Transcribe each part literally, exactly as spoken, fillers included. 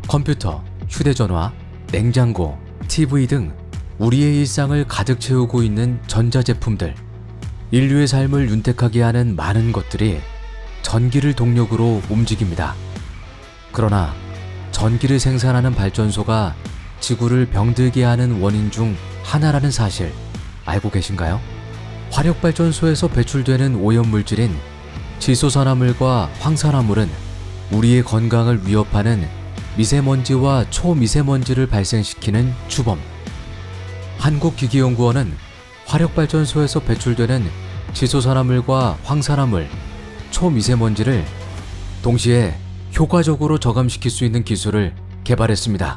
컴퓨터, 휴대전화, 냉장고, 티비 등 우리의 일상을 가득 채우고 있는 전자제품들, 인류의 삶을 윤택하게 하는 많은 것들이 전기를 동력으로 움직입니다. 그러나 전기를 생산하는 발전소가 지구를 병들게 하는 원인 중 하나라는 사실 알고 계신가요? 화력발전소에서 배출되는 오염물질인 질소산화물과 황산화물은 우리의 건강을 위협하는 미세먼지와 초미세먼지를 발생시키는 주범. 한국기기연구원은 화력발전소에서 배출되는 질소산화물과 황산화물, 초미세먼지를 동시에 효과적으로 저감시킬 수 있는 기술을 개발했습니다.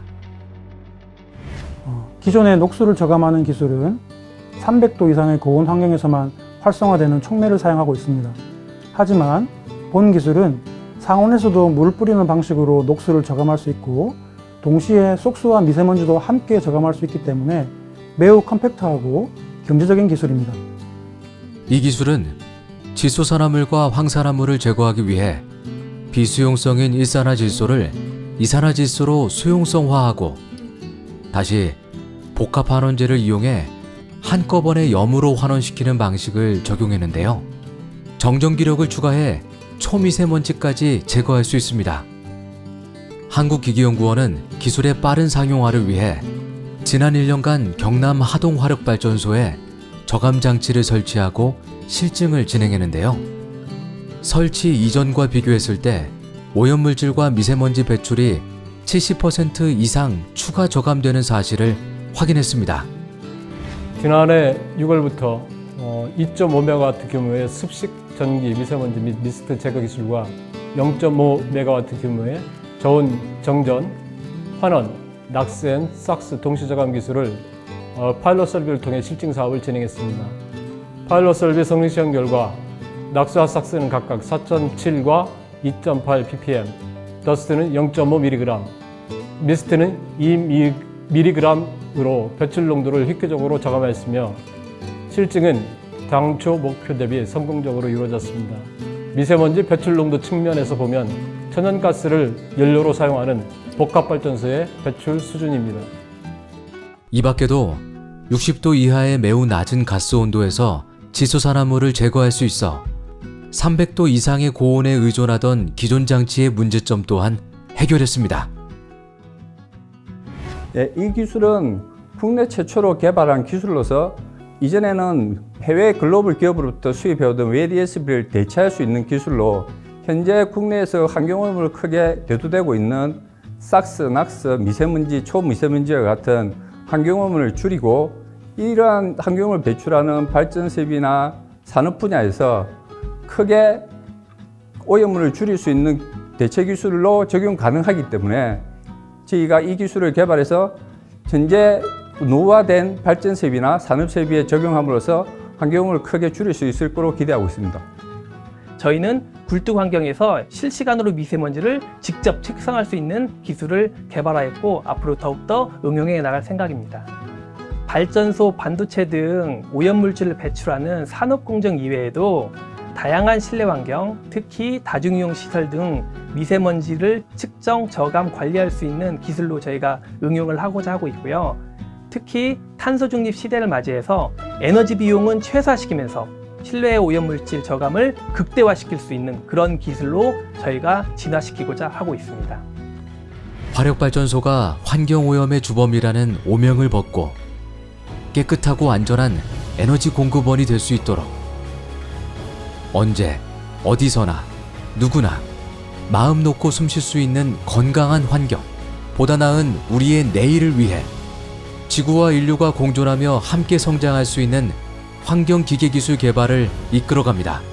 기존의 녹수를 저감하는 기술은 삼백 도 이상의 고온 환경에서만 활성화되는 촉매를 사용하고 있습니다. 하지만 본 기술은 상온에서도 물을 뿌리는 방식으로 녹수를 저감할 수 있고 동시에 쏙수와 미세먼지도 함께 저감할 수 있기 때문에 매우 컴팩트하고 경제적인 기술입니다. 이 기술은 질소산화물과 황산화물을 제거하기 위해 비수용성인 일산화질소를 이산화질소로 수용성화하고 다시 복합환원제를 이용해 한꺼번에 염으로 환원시키는 방식을 적용했는데요. 정전기력을 추가해 초미세먼지까지 제거할 수 있습니다. 한국기기연구원은 기술의 빠른 상용화를 위해 지난 일 년간 경남 하동화력발전소에 저감장치를 설치하고 실증을 진행했는데요. 설치 이전과 비교했을 때 오염물질과 미세먼지 배출이 칠십 퍼센트 이상 추가 저감되는 사실을 확인했습니다. 지난해 유월부터 이 점 오 메가와트 규모의 습식 전기 미세먼지 및 미스트 제거 기술과 영 점 오 메가와트 규모의 저온 정전, 환원, 낙스 앤 삭스 동시 저감 기술을 파일럿 설비를 통해 실증 사업을 진행했습니다. 파일럿 설비 성능 시험 결과 낙스와 삭스는 각각 사 점 칠과 이 점 팔 피피엠, 더스트는 영 점 오 밀리그램, 미스트는 이 밀리그램으로 배출 농도를 획기적으로 저감하였으며 실증은 당초 목표 대비 성공적으로 이루어졌습니다. 미세먼지 배출 농도 측면에서 보면 천연가스를 연료로 사용하는 복합발전소의 배출 수준입니다. 이 밖에도 육십 도 이하의 매우 낮은 가스 온도에서 질소산화물을 제거할 수 있어 삼백 도 이상의 고온에 의존하던 기존 장치의 문제점 또한 해결했습니다. 네, 이 기술은 국내 최초로 개발한 기술로서 이전에는 해외 글로벌 기업으로부터 수입해오던 웨이디에스비를 대체할 수 있는 기술로 현재 국내에서 환경오염을 크게 대두되고 있는 삭스, 낙스, 미세먼지, 초미세먼지와 같은 환경오염을 줄이고 이러한 환경오염을 배출하는 발전設備나 산업 분야에서 크게 오염물을 줄일 수 있는 대체 기술로 적용 가능하기 때문에 저희가 이 기술을 개발해서 현재 노후화된 발전設備나 산업設備에 적용함으로써 환경오염을 크게 줄일 수 있을 거로 기대하고 있습니다. 저희는 굴뚝 환경에서 실시간으로 미세먼지를 직접 측정할 수 있는 기술을 개발하였고 앞으로 더욱더 응용해 나갈 생각입니다. 발전소, 반도체 등 오염물질을 배출하는 산업공정 이외에도 다양한 실내 환경, 특히 다중이용 시설 등 미세먼지를 측정, 저감, 관리할 수 있는 기술로 저희가 응용을 하고자 하고 있고요. 특히 탄소 중립 시대를 맞이해서 에너지 비용은 최소화시키면서 실외 오염물질 저감을 극대화시킬 수 있는 그런 기술로 저희가 진화시키고자 하고 있습니다. 화력발전소가 환경오염의 주범이라는 오명을 벗고 깨끗하고 안전한 에너지 공급원이 될 수 있도록 언제, 어디서나, 누구나 마음 놓고 숨 쉴 수 있는 건강한 환경, 보다 나은 우리의 내일을 위해 지구와 인류가 공존하며 함께 성장할 수 있는 환경기계기술 개발을 이끌어갑니다.